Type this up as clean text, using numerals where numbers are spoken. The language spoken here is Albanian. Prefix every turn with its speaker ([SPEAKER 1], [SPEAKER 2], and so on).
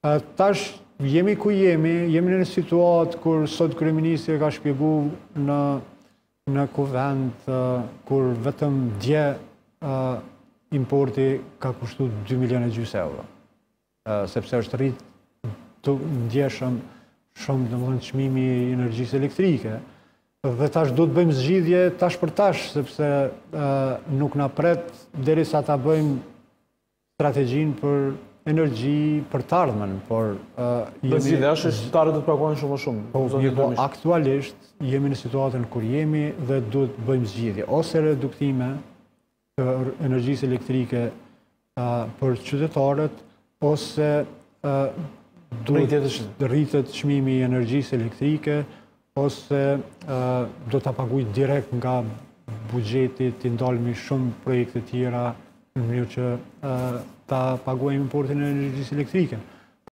[SPEAKER 1] Tash jemi ku jemi në një situatë kur sot kryeministri ka shpjegu në kuvend kur vetëm dje importi ka kushtu 2,5 milion euro. Sepse është rrit të ndjeshëm shumë domethënë çmimi i energjisë elektrike. Dhe tash do të bëjmë zgjidhje tash për tash, sepse nuk na pret derisa ta bëjmë strategjinë për energji për të ardhmen, por
[SPEAKER 2] zgjidhja është shqiptarët do të paguajnë shumë më shumë.
[SPEAKER 1] Po, aktualisht jemi në situatën kur jemi dhe duhet të bëjmë zgjidhje, ose reduktime të energjisë elektrike për qytetarët, ose duhet rritet çmimi i energjisë elektrike, ose do ta paguaj direkt nga buxheti, të ndalmi shumë projekte tjera në mënyrë që ta paguajmë importin e energjisë elektrike.